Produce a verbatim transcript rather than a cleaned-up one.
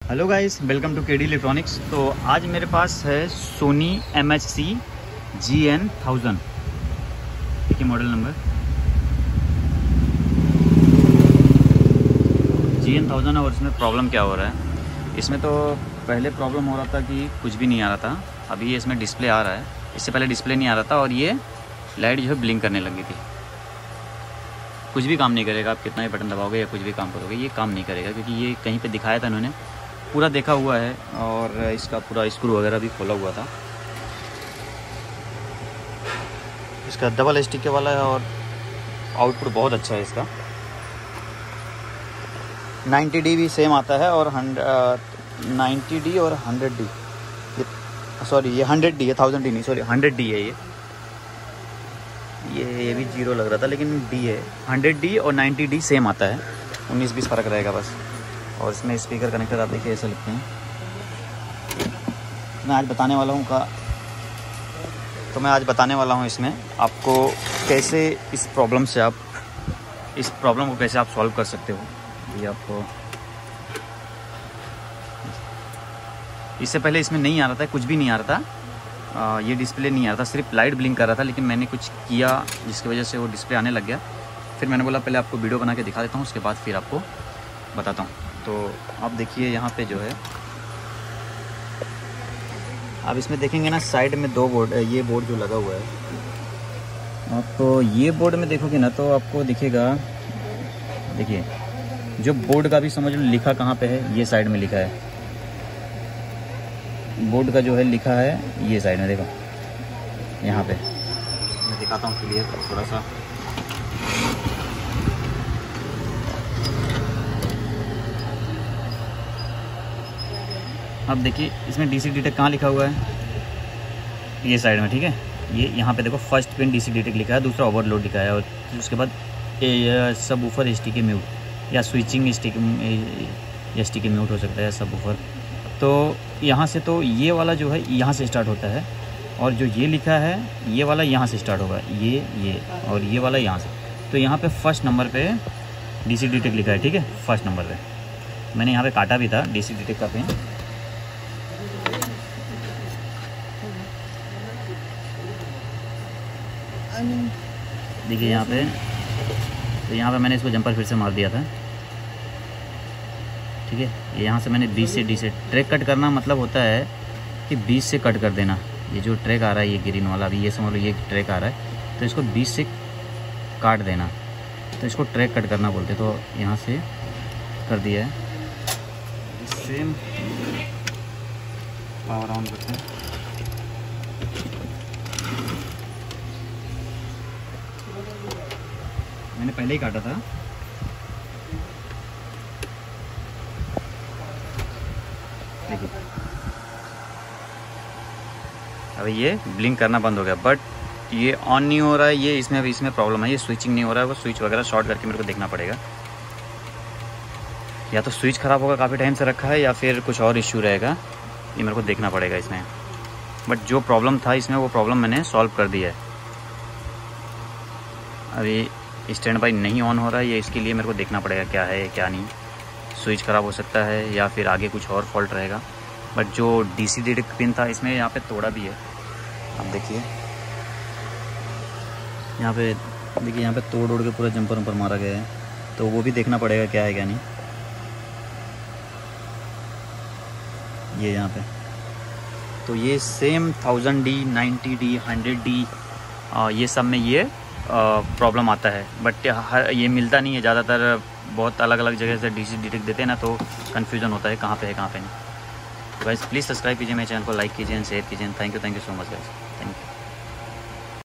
Hello guys, welcome to KD electronics. तो आज मेरे पास है Sony M H C G N thousand, देखिए model number G N thousand है। और इसमें प्रॉब्लम क्या हो रहा है, इसमें तो पहले प्रॉब्लम हो रहा था कि कुछ भी नहीं आ रहा था। अभी इसमें डिस्प्ले आ रहा है, इससे पहले डिस्प्ले नहीं आ रहा था और ये लाइट जो है ब्लिंक करने लगी थी। कुछ भी काम नहीं करेगा, आप कितना भी बटन दबाओगे या कुछ भी काम करोगे ये काम नहीं करेगा, क्योंकि ये कहीं पे दिखाया था इन्होंने, पूरा देखा हुआ है और इसका पूरा स्क्रू वगैरह भी खोला हुआ था। इसका डबल स्टिक वाला है और आउटपुट बहुत अच्छा है इसका। नाइन्टी डी भी सेम आता है और नाइन्टी डी और हंड्रेड डी, सॉरी ये हंड्रेड डी है, थाउजेंड डी नहीं, सॉरी हंड्रेड डी है। ये ये ये भी जीरो लग रहा था लेकिन डी है। हंड्रेड डी और नाइन्टी डी सेम आता है, उन्नीस बीस फ़र्क रहेगा बस। और इसमें स्पीकर कनेक्टर आप देखिए ऐसे लगते हैं। मैं आज बताने वाला हूँ का तो मैं आज बताने वाला हूँ इसमें आपको कैसे इस प्रॉब्लम से आप इस प्रॉब्लम को कैसे आप सॉल्व कर सकते हो। ये आपको इससे पहले इसमें नहीं आ रहा था, कुछ भी नहीं आ रहा था। आ, ये डिस्प्ले नहीं आ रहा था, सिर्फ लाइट ब्लिंक कर रहा था। लेकिन मैंने कुछ किया जिसकी वजह से वो डिस्प्ले आने लग गया। फिर मैंने बोला पहले आपको वीडियो बना के दिखा देता हूँ, उसके बाद फिर आपको बताता हूँ। तो आप देखिए यहाँ पे जो है, आप इसमें देखेंगे ना साइड में दो बोर्ड, ये बोर्ड जो लगा हुआ है, आप तो ये बोर्ड में देखोगे ना तो आपको दिखेगा, देखिए जो बोर्ड का भी समझ लो लिखा कहाँ पे है, ये साइड में लिखा है। बोर्ड का जो है लिखा है ये साइड में, देखो यहाँ पे मैं दिखाता हूँ क्लियर थोड़ा सा। अब देखिए इसमें डी सी डी टेक कहाँ लिखा हुआ है, ये साइड में, ठीक है। ये यहाँ पे देखो first pin D C D tech लिखा है, दूसरा ओवरलोड लिखा है और उसके बाद सब ऊपर स्टिकी म्यूट या स्विचिंग स्टिक या स्टिकी म्यूट हो सकता है, सब ऊपर। तो यहाँ से तो ये वाला जो है यहाँ से स्टार्ट होता है और जो ये लिखा है ये वाला यहाँ से स्टार्ट होगा, ये ये और ये वाला यहाँ से। तो यहाँ पे फर्स्ट नंबर पे डी सी डी टेक लिखा है, ठीक है, फर्स्ट नंबर पे। मैंने यहाँ पे काटा भी था डी सी डी टेक का पिन। देखिए यहाँ पे, तो यहाँ पे मैंने इसको जंपर फिर से मार दिया था, ठीक है। यहाँ से मैंने बीस से डी से ट्रैक कट करना मतलब होता है कि बीस से कट कर देना। ये जो ट्रैक आ रहा है ये ग्रीन वाला, अभी ये समझ लो ये ट्रैक आ रहा है तो इसको बीस से काट देना, तो इसको ट्रैक कट करना बोलते। तो यहाँ से कर दिया है, सेम पावर ऑन करते हैं। मैंने पहले ही काटा था, देखिए अभी ये ब्लिंक करना बंद हो गया, बट ये ऑन नहीं हो रहा है। ये इसमें अभी इसमें प्रॉब्लम है, ये स्विचिंग नहीं हो रहा है। वो स्विच वगैरह शॉर्ट करके मेरे को देखना पड़ेगा, या तो स्विच ख़राब होगा, काफ़ी टाइम से रखा है, या फिर कुछ और इश्यू रहेगा, ये मेरे को देखना पड़ेगा इसमें। बट जो प्रॉब्लम था इसमें वो प्रॉब्लम मैंने सॉल्व कर दिया है। अभी स्टैंड बाई नहीं ऑन हो रहा है, ये इसके लिए मेरे को देखना पड़ेगा क्या है क्या नहीं। स्विच ख़राब हो सकता है या फिर आगे कुछ और फॉल्ट रहेगा। बट जो D C D tech pin था इसमें यहाँ पे तोड़ा भी है, आप देखिए यहाँ पे, देखिए यहाँ पे तोड़ उड़ के पूरा जंपर वंपर मारा गया है, तो वो भी देखना पड़ेगा क्या है क्या नहीं। ये यहाँ पे तो ये same thousand D, ninety D, hundred D, ये सब में ये प्रॉब्लम आता है। बट हर ये मिलता नहीं है ज़्यादातर, बहुत अलग अलग जगह से डी सी डी टेक देते हैं ना, तो कन्फ्यूज़न होता है कहाँ पे है कहाँ पे नहीं। तो गाइस प्लीज़ सब्सक्राइब कीजिए मेरे चैनल को, लाइक कीजिए, शेयर कीजिए। Thank you thank you so much guys, thank you.